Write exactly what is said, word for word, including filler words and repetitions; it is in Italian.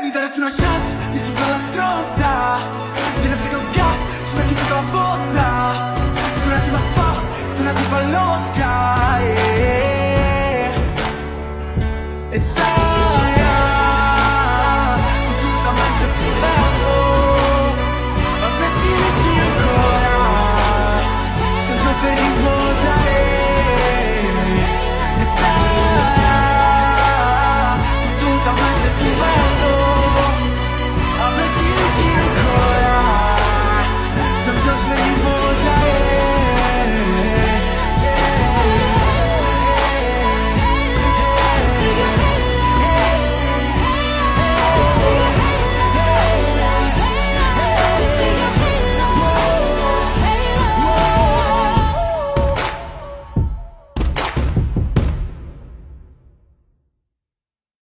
mi daresti una chance, dici fra la stronza. Me ne frega un cazzo, ci metti tutta la fotta. Suonati ma fa, suonati pallosca.